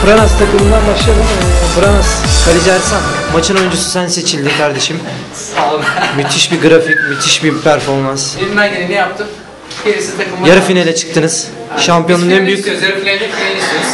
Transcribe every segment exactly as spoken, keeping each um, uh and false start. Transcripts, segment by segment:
Branas takımından başlayalım. Ee, Branas, kaleci Ersan. Maçın oyuncusu sen seçildin kardeşim. Sağ olun. Müthiş bir grafik, müthiş bir performans. Elimden geleni yaptım. Gerisi takımın... Yarı finale çıktınız. Şampiyonun en büyük... Yarı finalde finali istiyoruz.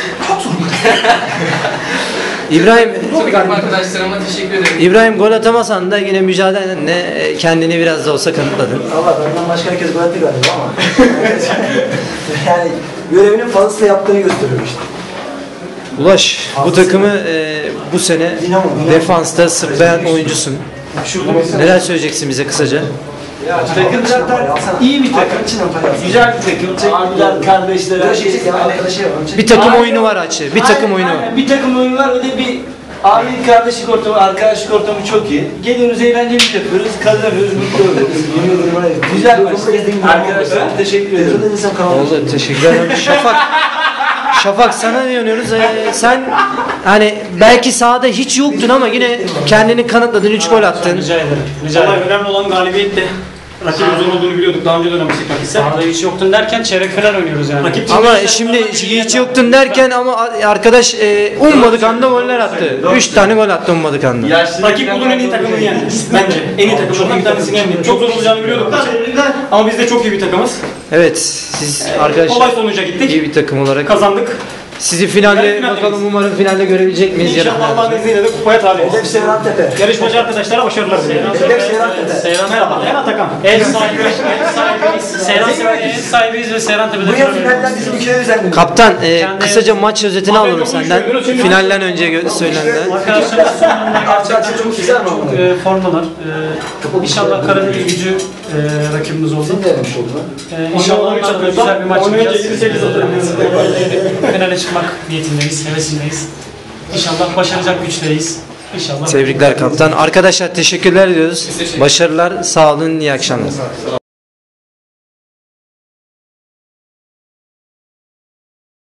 İbrahim, Takım arkadaşlarıma teşekkür ederim. İbrahim gol atamasan da yine mücadelenle kendini biraz da olsa kanıtladın. Allah benden başka herkes gol attı galiba ama. Yani görevinin fazlasıyla yaptığını gösteriyor işte. Ulaş, bu takımı e, bu sene Dinamo, Dinamo. defansta sırtlayan oyuncusun. Neler söyleyeceksin bize kısaca? Takım zaten iyi bir takım. Güzel bir takım. Abiler, kardeşler, her şey. Bir takım oyunu var açı. Bir takım oyunu var. Aynen, bir takım oyunu var ve de bir abi kardeşlik ortamı, arkadaşlık ortamı çok iyi. Geliyoruz, eğlenceli yapıyoruz, kazanıyoruz, mutlu oluyoruz. Güzel maç. Arkadaşlar teşekkür ederim. Oldu, teşekkür ederim. Şafak, Şafak sana ne yanıyoruz? Ee, sen hani belki sahada hiç yoktun ama yine kendini kanıtladın, üç gol attın. Rica ederim. Rica ederim. Önemli olan galibiyetti. Rakibin zor olduğunu biliyorduk. Daha önce de oynamıştık rakipse. Sahada hiç yoktun derken çeyrek final oynuyoruz yani. Rakip Ama şimdi hiç yoktun derken ama arkadaş e, ummadık anda goller attı. Üç tane gol attı ummadık anda. rakip bunun en iyi takımını yendi. Bence en iyi takımlarından bir tanesini yendi. Çok zor olacağını biliyorduk. Ama biz de çok iyi bir takımız. Evet, siz arkadaşlar Kolay sonuca gittik. iyi bir takım olarak. Kazandık. Sizi finalde Yarı finaldeyiz. bakalım umarım finalde görebilecek miyiz yarı İnşallah finalde? Allah'ın izniyle de kupaya talibiz. Hedef Seyran Tepe. Yarışmacı arkadaşlara başarılar diliyorum. Hedef Seyran Tepe. Seyran merhaba. Ben Atakan. Ev sahibi, ev sahibiyiz. Seyran Tepe'de ev sahibiyiz ve Seyran Tepe'de Bu yıl finaller bizim ülkeye özendim. Kaptan, e, kısaca maç özetini alalım senden. Finalden önce gö- söylenen. Arkadaşlar sonunda gerçekten çok çok güzel çok oldu. e, formalar. E, inşallah Karadeniz gücü e, rakibimiz oldu. Denemiş oldu. E, inşallah onlarla da güzel bir maç yapacağız. E, finale çıkmak niyetindeyiz, hevesindeyiz. İnşallah başaracak güçteyiz. İnşallah. Tebrikler kaptan. Arkadaşlar teşekkürler diyoruz. Başarılar, sağ olun, iyi akşamlar.